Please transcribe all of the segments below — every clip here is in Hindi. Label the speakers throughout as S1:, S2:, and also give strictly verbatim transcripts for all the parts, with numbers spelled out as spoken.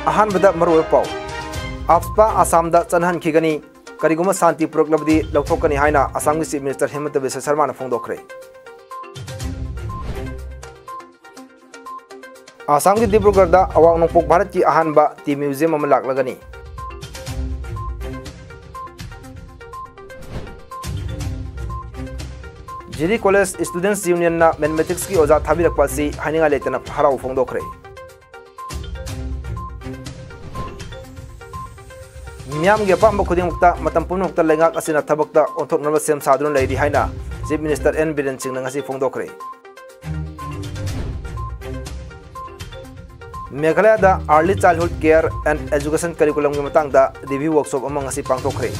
S1: अहानबदा मरुवे पाव आफ्सपा आसाम दा चनहन खिगनी करिगुमा शांति पुरकलबदी लौथोकनी हाइना आसाम की चीफ मिनिस्टर हेमंत बिश्व शर्मा ने फोंदोखरे। आसाम की डिब्रुगढ़ दा अवांग नोंपोक भारत की अहानबा टी म्यूजियम अमा लाकलगनी। जीरी कॉलेज स्टूडेंट्स यूनियन ना मैथमेटिक्स की ओजा थाबिरकपासी हाइनिंगा लेतना हराव फोंदोखरे। मियाम के अपाम खुदिमुक्ता मतम पुनमुक्ता लेंगाक असिना थबक्ता ओंथोकनब सेम सादुन लेरी हाइना chief minister N Biren Singh नंगसी फोंदोखरे। मेघालय दा early childhood care and education curriculum के मतंग दा रिव्यू वर्कशॉप अमंग असी पांगथोखरे।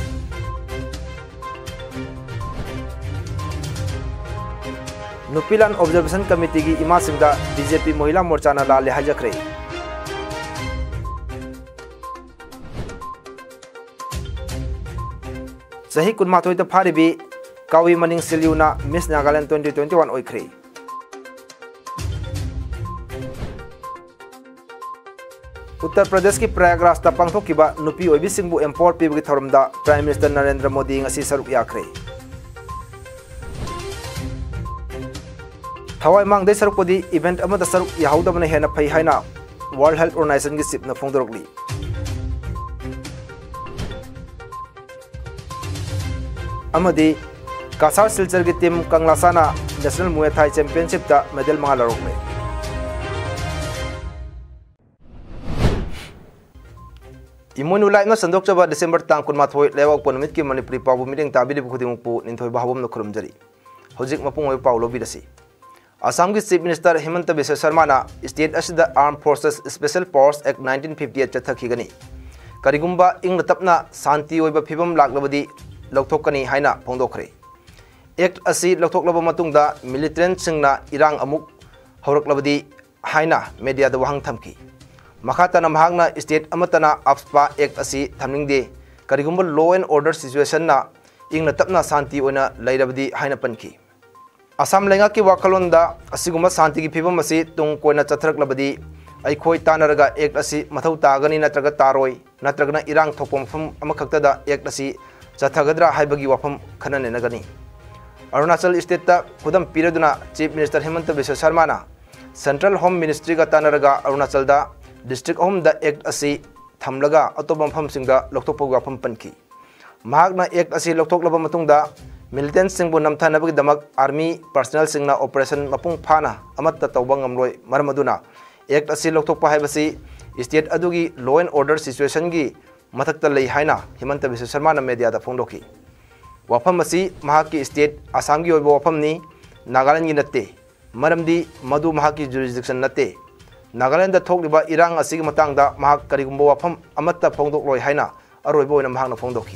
S1: नुपिलान ऑब्जर्वेशन कमिटी की इमा सिंह दा बीजेपी महिला मोर्चा ना लाले हाजखरे। सही कुनमाथोई ता फारिबी कावी मनिंग सिल्यूना miss Nagaland twenty twenty one ओइखरे। उत्तर प्रदेश की प्रयागराज ता पांगथोकिबा नुपी ओइबी सिंहबु एम्पावर पीबगी थोरमदा prime minister Narendra Modi ngasi सरुक याखरे। थवाई मांगदे सरुकपदी इवेंट अमदा सरुक याहौदबने हेना फै हाइना वर्ल्ड हेल्थ ऑर्गेनाइजेशन की चिफ न फोंदोरकली। अमदी कासार सिलचर की टीम कंगलासाना नेशनल मुए थाई चैंपियनशिप ता मेडल मंगा लरोकले। इमोइनु लाइव संदोकचबा डिसेंबर तांग कुनमाथोई लेवक पोनमित की मणिपुरी पाबु मिटिंग ताबिदि खुदिमुपु निंथोय बाहबम न खुरुमजरी हौजिक मपुंग ओय पाव लोबिरसी। असम की चीफ मिनिस्टर हेमंत बिश्व शर्मा ना स्टेट असिदा armed forces special powers act nineteen fifty eight चथखिगनी करिगुंबा इंग तपना शांति ओइबा फिबम लाक्लबदी लौथोकनी हाइना फोंदोखरे। एक्ट असी लौथोकलब मतुंगदा मिलिटेंट सिंगना इरांग अमुक हौरकलबदी हाइना मीडिया दा वहांग थमकी। मखातना महांगना स्टेट अमतना आफ्सपा एक्ट असी थमनिंगदे करिगुंबा लॉ एंड ऑर्डर सिचुएशन ना इंग तपना शांति ओइना लैरबदी हाइना पनकी। असम लेंगा की वाखलोंदा असिगुंबा शांति की फिबम असी तुंग कोइना चथरकलबदी अइखोय तानरगा एक्ट असी मथौ तागनी नत्रगा तारोय नत्रगना इरांग थोपम फम अमखक्तदा एक्ट असी चथगद्रा हाइबगी वाफम खननेनगनी। अरुणाचल स्टेट ता खुदम पीरदुना चीफ मिनिस्टर हेमंत बिश्व शर्मा ना सेंट्रल होम मिनिस्ट्री का तानरगा अरुणाचल दा डिस्ट्रिक्ट होम दा एक्ट असी थमलगा अतोबम फमसिंगदा लोकथोकपग वाफम पनकी। महागना एक्ट असी लोकथोकलब मतुंगदा मिलिटेंट सिंगबु नमथानबगी दमक आर्मी पर्सनल सिंगना ऑपरेशन मपुंग फाना अमत्ता तौबा ngamloi मरम अदुना एक्ट असी लोकथोकपा हाइबसी स्टेट अदुगी लॉ एंड ऑर्डर सिचुएशन की मथक्ता लई हाइना हेमंत बिश्व शर्मा मीडिया दा फोंदोखी। वाफम असी महाकी स्टेट आसाम की ओइबा वाफमनी नागालैंड की नत्ते मरमदी मधु महाकी जुरिसडिक्शन नत्ते। नागालैंड दा थोकलिबा इरांग असी की मतंगदा महाक करिगुंबा वाफम अमत्ता फोंदोकलोय हाइना अरोइबा ओइना महाकना फोंदोखी।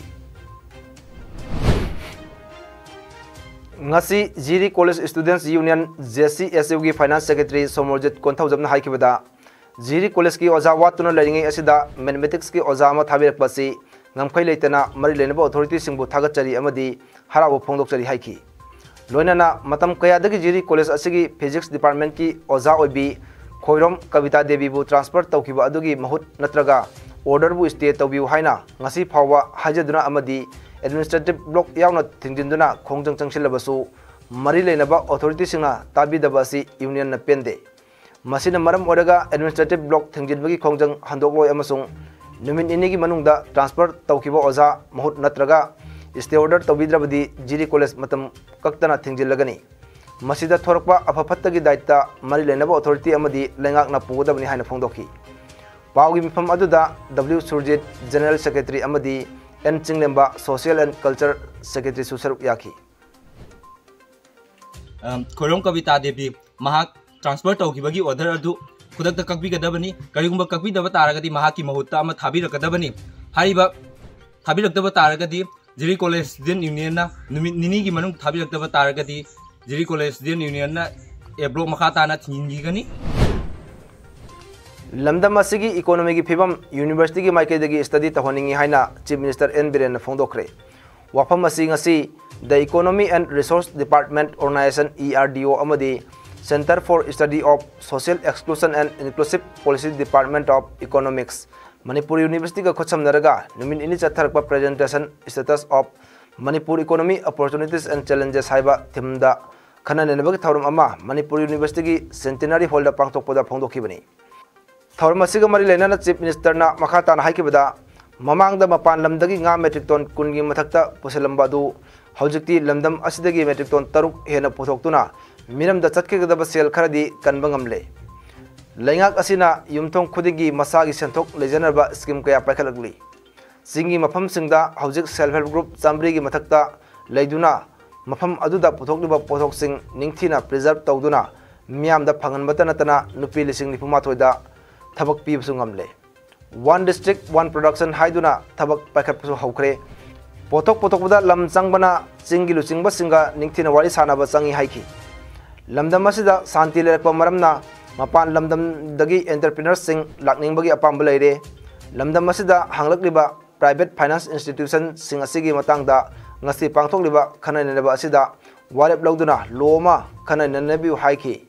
S1: ngasi Jiri college students union JCSU की फाइनेंस सेक्रेटरी सोमरजित कोंथौजबना हाइखिबदा जीरी कॉलेज की ओजा वातुना लैरिंगे असिदा मैथमेटिक्स की ओजा अमा थाबिरकपसी ngamkhai leitana mari lenaba authority singbu thagachari amadi harabu phongdokchari haiki loinana matam kaya dagi jiri college asigi physics department ki oza oibi khoirom kavita devi bu transfer tawkiba adugi mahut natraga order bu stay tawbiu haina ngasi phawa hajaduna amadi administrative block yauna thingdinduna khongjang changsilabasu mari lenaba authority singna tabidaba si union na pende masina maram oraga administrative block thingjinbagi khongjang handokloi amasung नुमिन इनिगी मनुंगदा ट्रांसफर तौखिबो ओजा महूत नत्रगा स्टे ऑर्डर तौबिद्रबदी जीरी कॉलेज मतम कक्तना थिंजिलगनी मसिदा थोरकपा अफफत्तगी दायित्व मरी लेनबो अथॉरिटी अमदी लेंगाकना पुगदबनी हाइना फोंदोखी पावगी मिफम अदुदा डब्ल्यू सुरजित जनरल सेक्रेटरी अमदी N Chinglemba social and culture secretary सुसरुक याखी
S2: खोरम कविता देवी महाक ट्रांसफर तौखिबगी ऑर्डर अदु खुदक कक्बीगदबनी करिगुंबा कक्बीदब तारगदी महाकी महुत्ता अमा थाबिरकदबनी हारिबा थाबिरकदब तारगदी जिरी कॉलेज स्टूडेंट यूनियन ना निनी की मनुंग थाबिरकदब तारगदी जिरी कॉलेज स्टूडेंट यूनियन ना ए ब्लॉक मखाताना थिंगिगनी
S1: लमदम असिगी इकोनॉमी की फिबम यूनिवर्सिटी की माइकेदगी स्टडी तहोनिंगी हाइना चीफ मिनिस्टर एन बिरेन फोंदोखरे वाफम असि ngasi the economy and resource department organization ERDO अमदी Center for Study of Social Exclusion and Inclusive Policy Department of Economics Manipuri University ka khotsam naraga numin ini chatharakpa presentation status of Manipur economy opportunities and challenges haiba thimda khana nenabagi thorum ama Manipur University ki centenary hall da pangthokpada phongdokhibani thorum asiga mari lenana chief minister na makhata na haikibada mamangda mapan lamdagi nga metric ton kungi mathakta puselamba du haujikti lamdam asidagi metric ton taruk hena pothoktuna miramda chatkegdaba sel kharadi kanbangamle Lengak asina yumthong khudigi masagi senthok lejanarba scheme kaya paikhalagli singi mafam singda haujik self help group chambri gi mathakta leiduna mafam aduda puthokliba pothok sing ningthina preserve tawduna miamda phanganbata natana nupi lising nifuma thoida thabak pibsu ngamle one district one production haiduna thabak paikhatpu haukhre pothok pothokda lam changbana singi lucingba singa ningthina wari sanaba changi haiki lamdam asida santi lerakpa maramna Mapan lamdam dagi entrepreneurs sing lakning bagi apam belaire lamdam masida hanglak liba private finance institution sing asigi matang da ngasi pangthok liba khana neneba asida warep lawduna loma khana nenebi haiki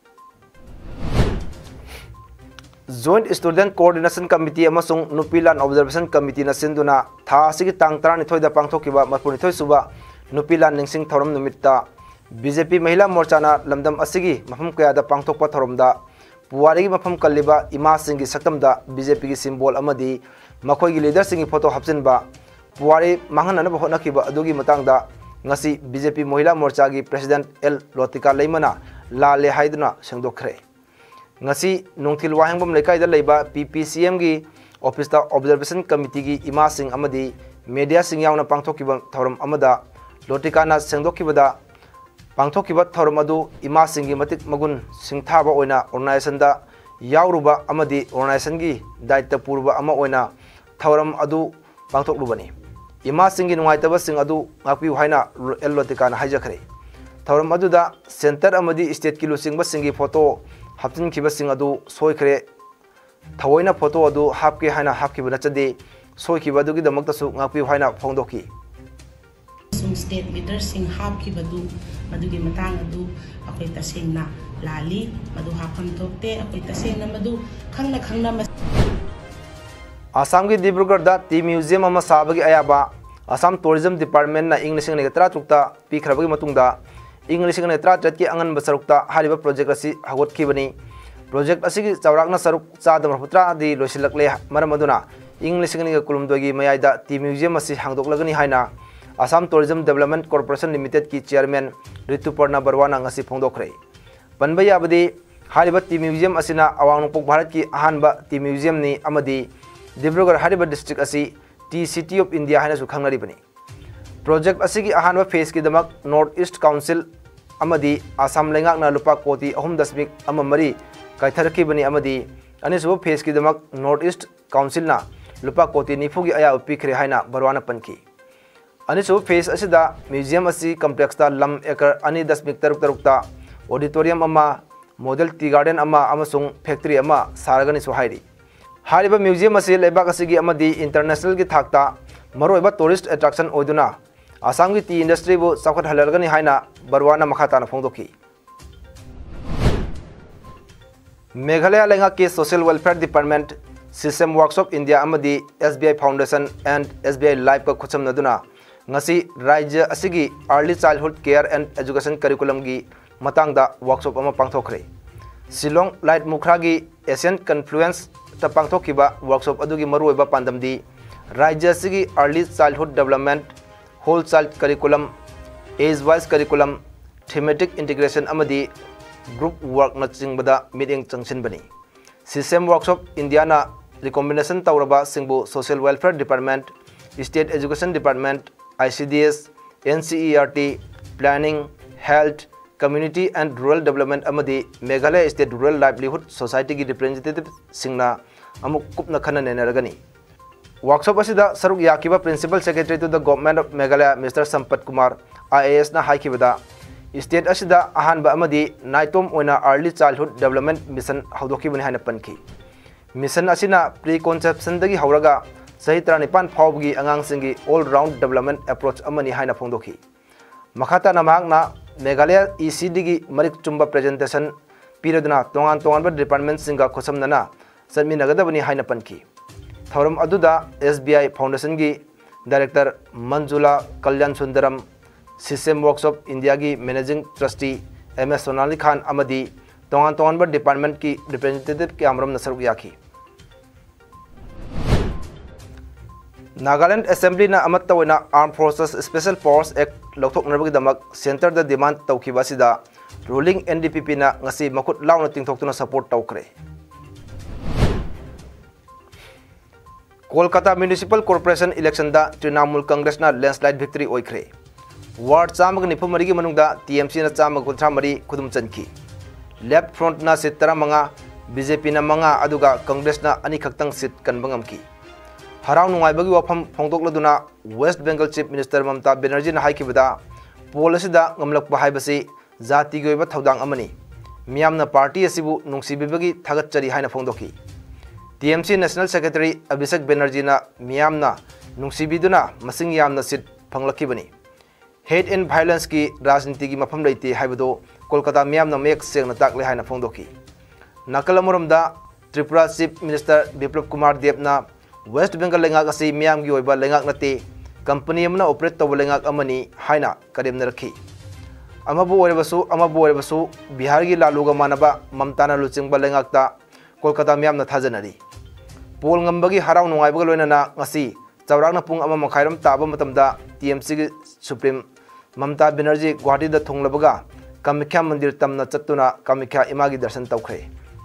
S1: Joint Student Coordination Committee amasung Nupilan Observation Committee na sinduna tha asigi tang tarani thoida pangthokiba marpuni thoi suba Nupilan ningsing thoram numitta B J P Mahila Morchana lamdam asigi mafam kaya da pangthokpa thoromda puwari gi mafam kalliba ima singi saktamda B J P gi symbol amadi makhoi gi leader singi photo hapsinba puwari manghana na bahona kiba adugi matangda ngasi B J P Mahila Morcha gi President L Lotika Leimana lale haiduna sengdokhre ngasi nongthil wahengbam lekai da leiba P P C M gi Office da Observation Committee gi ima sing amadi media sing yauna pangthokiba thorom amada Lotika na sengdokibada Pangthokiba thorum adu ima singi matik magun singthaba oina organization da yauruba amadi organization gi daita purba ama oina thorum adu pangthoklubani ima singi nungaitaba sing adu ngakpi haina elotika na haijakhre thorum adu da center amadi state kilo singba singi photo haptin khiba sing adu soikhre thawoina photo adu hapke haina hapkiba nachade soikhiba adu gi damakta su ngakpi haina phongdoki
S3: state leader sing hapkibadu madugi matang adu akoy tasengna lali madu hapam tokte akoy tasengna madu khangna khangna
S1: Assam gi Dibrugarh da tea museum ama sabagi ayaba Assam Tourism Department na English ngi tra trukta pi khrabagi matungda English ngi tra chat ki angan basarukta hariba project asi hagot khibani project asigi chawrakna saruk chadam putra di losilakle maramaduna English ngi kulumdogi mayaida tea museum asi hangdoklagani haina Assam Tourism Development Corporation Limited ki chairman Rituparna Barwana ngasi phongdokhre panbaya abadi hariba tea museum asina awangpok Bharat ki ahanba tea museum ni amadi Dibrugarh hariba district asi tea city of India haina su khangnari bani project asigi ahanba phase ki damak North East Council amadi Assam lengak na lupa koti ahum dasmik amamari kaitharki bani amadi anisu phase ki damak North East Council na lupa koti nifugi aya upikre haina Barwana panki Anisu phase asida museum asi complex ta lam acre ani dasmik taruk tarukta auditorium ama model tea garden ama amasung factory ama saragani su hairi hariba museum asi lebak asigi amadi international gi thakta maroiba tourist attraction oiduna Assam gi tea industry bu sakhat halalgani haina Barwana makhata na phongdoki Meghalaya lenga ke social welfare department system workshop India amadi S B I Foundation and S B I Life ka khucham naduna ngasi rajya asigi early childhood care and education curriculum gi matangda workshop ama pangthokre Silong Light Mukhra gi Asian Confluence ta pangthokiba workshop adugi maruiba pandamdi rajya asigi early childhood development whole child curriculum age wise curriculum thematic integration amadi group work na chingbada meeting changsin bani system workshop Indiana recommendation tawraba singbu social welfare department state education department I C D S, N C E R T, Planning, Health, Community and Rural Development amadi Meghalaya State Rural Livelihood Society ki representative singna amuk kupna khana nenaragani workshop asida saruk yakiba principal secretary to the government of Meghalaya Mister Sampat Kumar I A S na haikibada state asida ahanba amadi naitom oina early childhood development mission haudoki bani haina panki mission asina preconception dagi hauraga sahi tranipan phawgi angang singi all round development approach amani haina phongdoki makhata namak na Meghalaya E C D की मरिक चुम्बा प्रेजेंटेशन पीरदना तोंगान तोंगान डिपार्टमेंट सिंगा खोसमनना चटमीनगदबनी हाइना पनखी थौरम अदुदा एस बी आई फाउंडेशन की director Manjula Kalyan Sundaram system workshop India की managing trustee M S Sonali Khan अमदी तोंगान तोंगान डिपार्टमेंट की रिप्रेजेंटेटिव के अमरम नसरुक याखी नागालैंड असेंबली ना अमत तवना armed forces special force act लौथोकनबगीदमक सेंटर द डिमांड तौखिबासिदा ruling N D P P ना ngasi makut launa tingthoktuna support tawkre Kolkata Municipal Corporation election da Trinamool Congress na landslide victory oikre ward chamag nifumari gi manungda T M C na chamag kunthra mari khudum chanki left front na seat tara manga B J P na manga aduga Congress na ani khaktang seat kanbangamki harau nungai bagi wafam phongdokladuna West Bengal Chief Minister Mamata Banerjee na haikibada policy da ngamlakpa haibasi जाति की थौदांग अमनी मियामना पार्टी असिबु नुंगसिबिबगी थागतचरी हाइना फोंदोकी T M C national secretary Abhishek Banerjee ना मियामना नुंगसिबिदुना मसिंग यामना सीट फंगलखिबनी हेट एंड वायलेंस की राजनीति की मफम लेते हाइबदो कोलकाता मियामना मेक सेंगना ताकले हाइना फोंदोकी नकल अमरमदा त्रिपुरा चीफ मिनिस्टर बिप्लब कुमार देवना वेस्ट बंगाल लेंगाक असि मियाम की ओइबा लेंगाक नते कंपनी अमना ऑपरेट तब लेंगाक अमनी हाइना करेमना रखी अमबु ओरबसु अमबु ओरबसु बिहार की लालूगा मानबा ममताना लुचिंगबा लेंगाकता कोलकाता मियामना थाजनरी poll ngambagi harau nungaibga loinana ngasi chawrakna pung ama makhairam taba matamda T M C की सुप्रीम ममता बनर्जी गुवाहाटी दा थोंगलबगा कामाख्या मंदिर तमना चत्तुना कामाख्या इमागी दर्शन तौखरे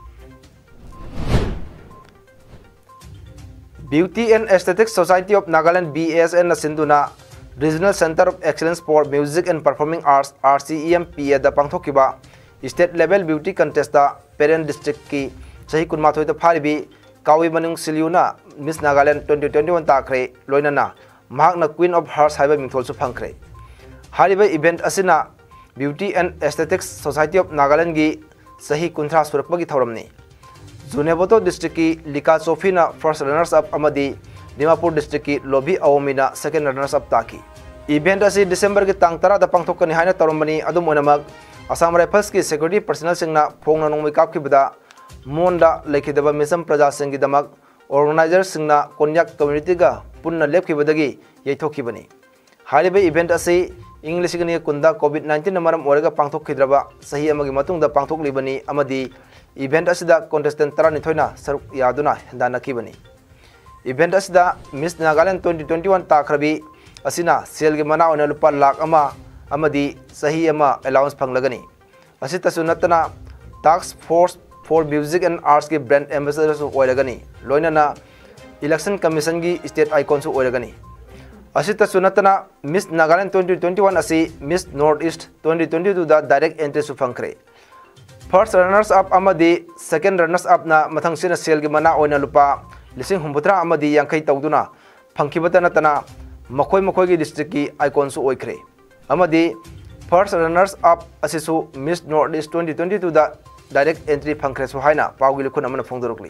S1: beauty and aesthetics society of Nagaland B A S N ना सिंधुना Regional Center of Excellence for Music and Performing Arts R C E M P A दा पांगथोकिबा स्टेट लेवल ब्यूटी कंटेस्ट दा पेरेंट डिस्ट्रिक्ट की सही कुनमाथोय दा फारिबी कावी मनुंग सिलियुना मिस नागालैंड twenty twenty-one ताखरे लोइनाना महाकना क्वीन ऑफ हार्ट्स हाइबा मिंथोलसु फंखरे हारिबा इवेंट असिना beauty and aesthetics society of Nagaland की सही कुंथ्रा सुरकपगी थौरमनी जुनेबोतो डिस्ट्रिक्ट की लिका सोफीना फर्स्ट रनर्स अप अमदी दिमापुर डिस्ट्रिक्ट की लोभी अवमीना सेकेंड रनर्स अप ताकी इवेंट असी दिसंबर की तांग तरा दा पांगथोकनी हाइना तौरमबनी अदुम ओनमक असम राइफल्स की सिक्योरिटी पर्सनल सिंगना फोंगना नोंमै कापखिबदा मोंडा लेखिदबा मिसम प्रजा सिंगी दमक ऑर्गेनाइजर सिंगना कोन्याक कम्युनिटी गा पुन्ना लेपखिबदगी यैथोखिबनी हारिबे इवेंट असी इंग्लिश गनी कुंदा कोविड nineteen मरम ओरगा पांगथोखिद्रबा सही अमगी मतुंगदा पांगथोकलिबनी अमदी इवेंट असिदा कॉन्टेस्टेंट तरा निथोइना सरुक यादुना हेंदानखिबनी इवेंट असिदा मिस नागालैंड twenty twenty-one ताखरबी असिना सेल के मना ओना लुपा लाख अमा अमदी सही अमा अलाउंस फंगलगनी असितसु नतना task force for music and arts की ब्रांड एम्बेसडर सु ओइरगनी लोइनाना इलेक्शन कमीशन की स्टेट आइकॉन सु ओइरगनी असितसु नतना मिस नागालैंड twenty twenty-one असि miss north east twenty twenty-two दा डायरेक्ट एंट्री सु फंखरे फर्स्ट रनर्स अप अमदी सेकंड रनर्स अप ना मथंगसिना सेल के मना ओना लुपा लिसिंग हुंबुत्रा अमदी यांखै तौदुना फंखिबता नतना मखोय मखोय की डिस्ट्रिक्ट की आइकॉन सु ओइखरे अमदी फर्स्ट रनर्स अप असिसु miss north east twenty twenty-two दा डायरेक्ट एंट्री फंखरे सु हाइना पाउगी लिखुन अमन फोंदोरकली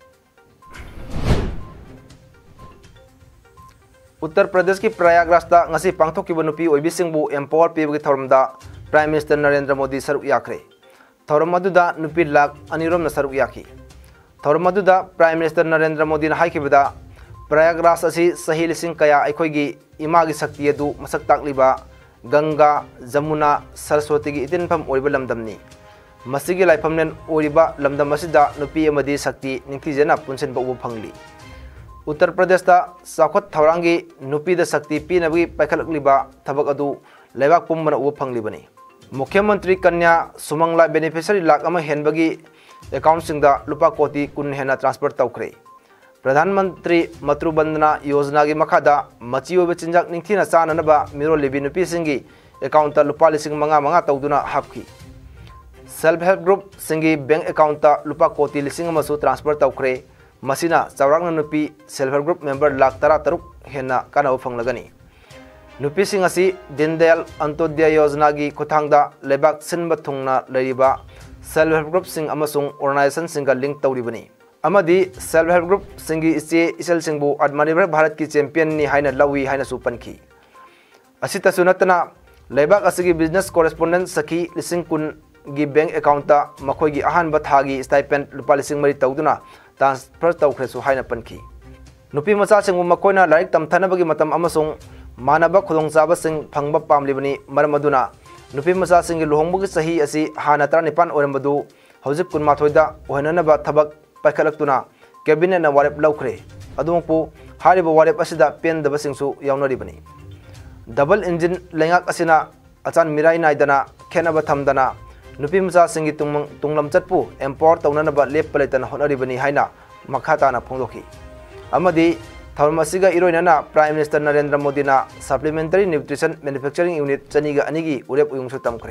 S1: उत्तर प्रदेश की प्रयागराज दा ngasi पांगथोकिबा नुपी ओइबिसिंगबु एम्पावर पीबगी थौरमदा प्राइम मिनिस्टर नरेंद्र मोदी सरुक याखरे थौरम अदुदा नुपी लाख अनिरोम न सरुक याखी थौरम अदुदा प्राइम मिनिस्टर नरेंद्र मोदी हाइकिबदा प्रयागराज असी सही लिसिंग कया अखोइगी इमागी शक्ति अदु मसक ताकलिबा गंगा जमुना सरस्वती की इतिनफम ओइबा लमदमनी मसिगी लाइफमनेन ओइबा लमदम असिदा नुपी अमदी शक्ति निंगथिजेना पुनसेन बउ फंगली उत्तर प्रदेश दा साखत थौरांगी नुपी द शक्ति पीनबगी पैखलकलिबा थबक अदु लेबाक पुमना उ फंगलिबनी मुख्यमंत्री कन्या सुमंगला बेनिफिशियरी लाख अमा हेनबगी अकाउंट सिंगदा लुपा कोटी कुन हेना ट्रांसफर तौखरे प्रधानमंत्री मतृबंदना योजना की मखादा मची ओबे चिंजाक निंगथिना चाननबा मिरो लिबी नुपी सिंगी अकाउंट लुपा लिसिंग मंगा मंगा तौदुना हापखी सेल्फ हेल्प ग्रुप सिंगी बैंक अकाउंट लुपा कोटी लिसिंग अमसु ट्रांसफर तौखरे मसिना चौरांगना नुपी self help group member lakh तरा तरुक हेना कानाव फंगलगनी नुपी सिंग असी दीनदयाल अंत्योदय योजना की खुथांगदा लेबाक सिनबा थुंगना लरिबा सेल्फ हेल्प ग्रुप सिंग अमसुंग ऑर्गेनाइजेशन सिंगा लिंक तौरिबनी अमदी सेल्फ हेल्प ग्रुप सिंगी इचे इसल सिंगबु आत्मनिर्भर भारत की चैंपियन नि हाइना लवी हाइना सुपनखी असितसु नतना लेबाक असगी बिजनेस कोरेस्पोंडेंट सखी लिसिंग कुन गी बैंक अकाउंट मखोई गी अहान बथागी स्टाइपेंड लुपा लिसिंग मरी तौदुना ट्रांसफर तौख्रेसु हाइना पनखी नुपी मचा सिंग मखोइना लाइक तमथनबगी मतम अमसुंग मानब खुदोंचाब सिंग फंगब पामलिबनी मरम अदुना नुपी मचा सिंग लुहोंबगी सही असि हाना तरनिपान ओरमबदु हौजिक कुनमाथोइदा ओहननबा थबक पाइखलक्तुना कैबिनेट ना वारेप लौख्रे अदुमपु हारिबा वारेप असिदा पेनदब सिंगसु यावनरिबनी डबल इंजिन लेंगाक असिना अचान मिराई नाइदना खेनब थमदना नुपी मचा सिंगी तुंग तुंगलम चटपु एम्पावर तौननबा लेप लेतन होनरिबनी हाइना मखाताना फोंदोखी अमदी थर्मसिगा इरोइनना प्राइम मिनिस्टर नरेंद्र मोदी ना सप्लीमेंटरी न्यूट्रिशन मैन्युफैक्चरिंग यूनिट चनीगा अनिगी उरेप उयुंगसु तमखरे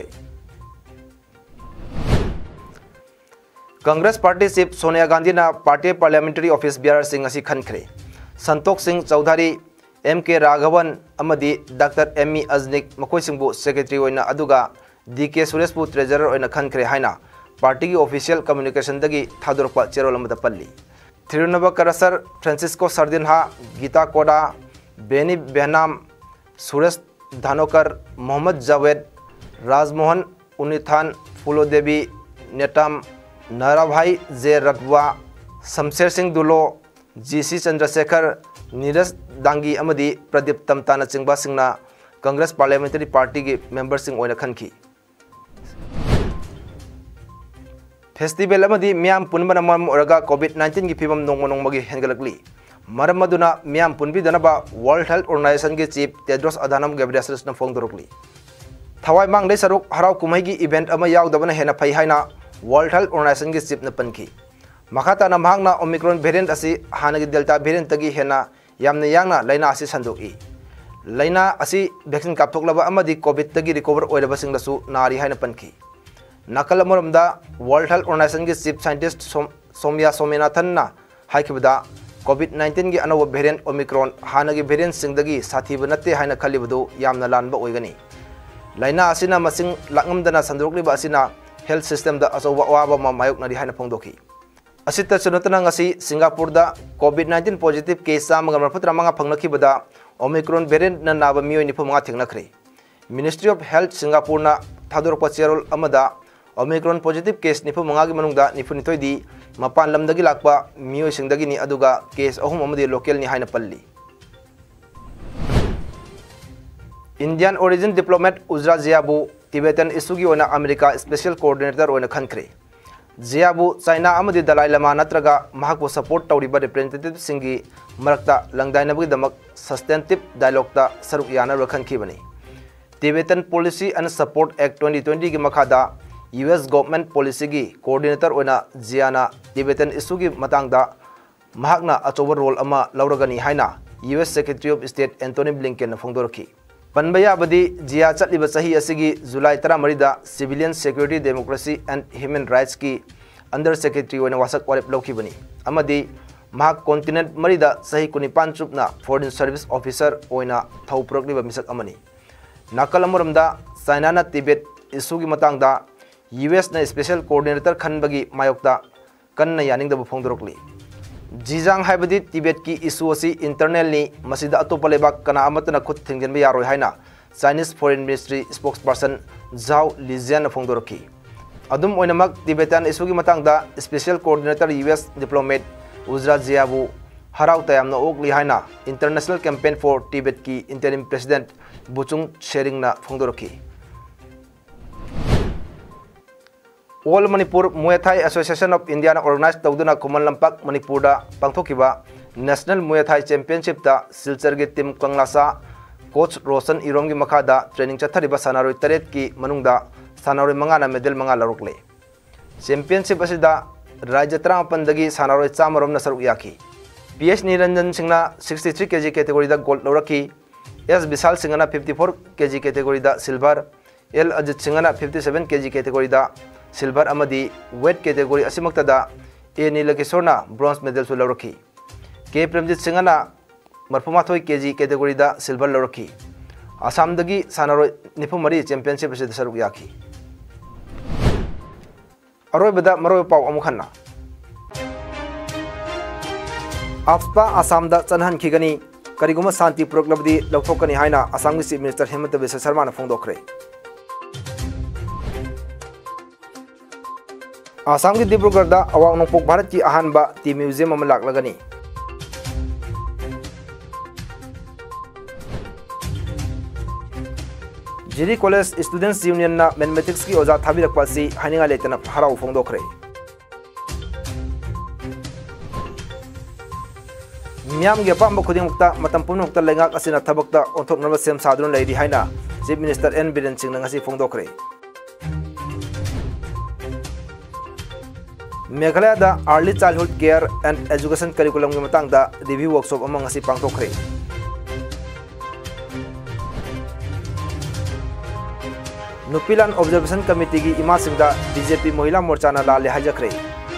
S1: कांग्रेस पार्टी चीफ सोनिया गांधी ना party parliamentary office bearer असी खनखरे संतोख सिंह चौधरी एम के राघवन अमदी डॉक्टर एम ई अजनिक मकोई सिंहबु सेक्रेटरी ओइना अदुगा डी के सुरेशबु ट्रेजरर ओइना खनखरे हाइना पार्टी की ऑफिशियल कम्युनिकेशन दगी थादोरपा चेरोल अमदा पल्ली थिरुनबकरसर फ्रांसिस्को सर्दिनहा गीता कोडा बेनी बेहनाम सुरेश धानोकर मोहम्मद जावेद राजमोहन उनिथान फूलोदेवी नेताम नाराभाई जे रकवा शमशेर सिंह दुलो जी सी चंद्रशेखर नीरज दांगी अमदी प्रदीप तमताना चिंबा सिंगना कांग्रेस पार्लियामेंटरी पार्टी के मेंबर सिंह ओइना खनखी फेस्टिवल अमदी मियाम पुनबना मरम ओरगा कोविड नाइनटीन की फिवम नोंग नोंगमगी हेंगलकली मरम मदुना मियाम पुनबिदनबा वर्ल्ड हेल्थ ऑर्गेनाइजेशन के चीफ टेड्रोस अधानम गेब्रेयेससना फोंगदोरकली थवाई मांगदे सरुक हराव कुमैगी इवेंट अमा यावदबना हेना फै हाइना वर्ल्ड हेल्थ ऑर्गेनाइजेशन की चीफ न पनखी मखाताना महांगना ओमिक्रॉन वेरिएंट असि हानगी डेल्टा वेरिएंट तगी हेना यामना यांगना लाइना असि संदोकी लाइना असि वैक्सीन कापथोकलबा अमदी कोविड तगी रिकवर ओइरबसिंगदसु नारी हाइना पनखी नकल अमरमदा वर्ल्ड हेल्थ ऑर्गेनाइजेशन की चीफ साइंटिस्ट सोम्या सोमेनाथन हाइखिबदा कोविड नाइनटीन की अनव वेरिएंट ओमिक्रॉन हानगी वेरिएंट सिंगदगी साथीब नत्ते हाइना खलिबदु यामना लानबा ओइगनी लाइना असिना मसिंग लांगमदना संदोकलिबा असिना हेल्थ सिस्टम दा अचौबा अवाबा मायोकनरी हाइना फोंदोखी असितसु नतना ngasi सिंगापुर दा कोविड नाइनटीन पॉजिटिव केस चामगा मरफुत्रा मंगा फंगनखिबदा ओमिक्रॉन वेरिएंट ना नाबा मियोय निफु मंगा थेंगनखरे मिनिस्ट्री ऑफ हेल्थ सिंगापुर ना थादोरपा चेरोल अमदा ओमिक्रॉन पॉजिटिव केस निफु मंगा की मनुंगदा निफु निथोयदी मपान लमदगी लाकपा मियोय सिंगदगी नि अदुगा केस अहुम अमदी लोकल नि हाइना पल्ली इंडियन ओरिजिन डिप्लोमेट उजरा जियाबु तिबेटन इशू की ओना अमेरिका स्पेशल कोऑर्डिनेटर ओना खनखरे जियाबु चाइना अमदी दलाई लामा नत्रगा महाकु सपोर्ट तौरिबा रिप्रेजेंटेटिव सिंगी मरक्ता लंगदाइनबगी दमक सस्टेंटिव डायलॉग ता सरुक याना रखनखिबनी Tibetan policy and support act twenty twenty की मखादा यूएस गवर्नमेंट पॉलिसी की कोऑर्डिनेटर ओना जियाना तिबेटन इशू की मतंगदा महाकना अचोबर रोल अमा लौरगनी हाइना US secretary of state Antony Blinken फोंदोरखी पनबयाबदी जिया चलिब सही असिगी जुलाई तरामरीदा civilian security democracy and human rights की अंडर सेक्रेटरी ओना वासक वारेप लौखिबनी अमदी महाक कॉन्टिनेंट मरीदा सही कुनिपान चुपना फॉरेन सर्विस ऑफिसर ओना थौ पुरकलिबा मिसक अमनी नाकल अमरमदा चाइना ना तिबेट इशू की मतंगदा यूएस ना स्पेशल कोऑर्डिनेटर खनबगी मायोक्ता कन्ना यानिंगदब फोंदोरकली जीजांग हाइबदी तिबेट की इशू असी इंटरनल नि मसिदा अतोपा लेबाक कना अमतना खुद थिंगजनबा यारोय हाइना Chinese foreign ministry spokesperson Zhao Lijian फोंदोरखी अदुम ओइनमक तिबेटन इशू की मतंगदा स्पेशल कोऑर्डिनेटर यूएस डिप्लोमेट उजरा जियाबु हराव तयामना ओकली हाइना इंटरनेशनल कैंपेन फॉर तिबेट की इंटरिम प्रेसिडेंट बुचुंग शेरिंगना फोंदोरखी all Manipur Muay Thai association of India organise तौदुना कुमल लंपाक मणिपुर पांथोखिबा नेशनल मुए थाई चैंपियनशिप ता सिलचर की टीम कंगलासा कोच रोशन इरोम की मखादा ट्रेनिंग चथरिबा सानारोय तरेत की मनुंगदा सानारोय मंगाना मेडल मंगा लरुकले चैंपियनशिप असिदा राज्य तरामपन दगी सानारोय चामरोमना सरुक याखी पीएच निरंजन सिंगना सिक्सटी थ्री केजी कैटेगरी दा गोल्ड लौरखी एस विशाल सिंगना फिफ्टी फोर केजी कैटेगरी दा सिल्वर एल अजित सिंगना फिफ्टी सेवन केजी कैटेगरी दा सिल्वर अमदी वेट कैटेगरी असिमक्तदा ए नीलकिशोरना ब्रोंज मेडल सु लौरखी के प्रेमजित सिंगना मरफुमाथोई केजी कैटेगरी दा सिल्वर लौरखी आसाम दगी सानारोय निफुमरी चैंपियनशिप असिद सरुक याखी अरोयबदा मरोय पाव अमुखन्ना आफ्पा आसाम दा चनहन खिगनी करिगुम शांति पुरक्लबदी लौथोकनी हाइना असम चीफ मिनिस्टर हेमंत बिश्व शर्मा ने फोंदोखरे। असम की डिब्रुगढ़ अवांग नोंपोक भारत की अहानबा टी म्यूजियम अमा लागलगनी। जिरी कॉलेज स्टूडेंट्स यूनियन ना मैथमेटिक्स की ओजा थाबिरकपा असि हाइनिंगा लेतना हराव फोंदोखरे। मियाम गे पाम खुदिंगमुक्ता मतम पुनमुक्ता लेंगाक असिना थबकता ओंथोकनब सेम सादुन लेदी हाइना chief minister N Biren Singh ना ngasi फोंदोखरे। मेघालय दा early childhood care and education curriculum की मतंग दा रिव्यू वर्कशॉप अमा ngasi पांगथोखरे। नुपिलान ऑब्जर्वेशन कमिटी की इमा सिंह दा बीजेपी महिला मोर्चा ना लाले हाजखरे।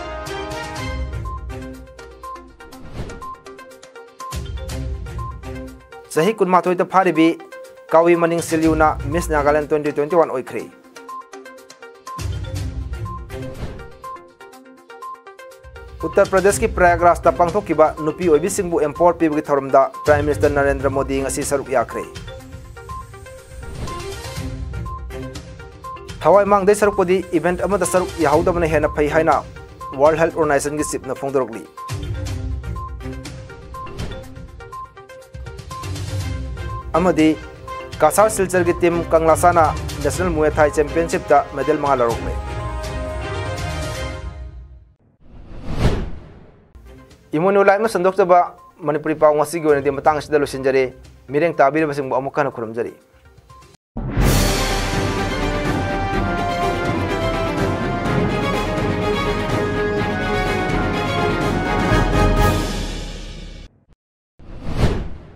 S1: सही कुनमाथोइता फारिबी कावी मनिंग सिल्यूना miss Nagaland twenty twenty one ओइखरे। उत्तर प्रदेश की प्रयागराज ता पांगथोकिबा नुपी ओइबी सिंगबु एम्पावर पीबगी थौरमदा prime minister Narendra Modi ngasi सरुक याखरे। थवाई मांगदे सरुकपदी इवेंट अमदा सरुक याहौदबने हेना फै हाइना वर्ल्ड हेल्थ ऑर्गेनाइजेशन की चीफ ना फोंदोरकली। अमदी कासार सिलचर की टीम कंगलासाना नेशनल मुए थाई चैंपियनशिप ता मेडल मंगा लरोकले। इमोनु लाइम संदोक्तबा मणिपुरी पाव ngasi gi oinadi matang asida losinjare mireng tabirabasing amukkana khurumjari।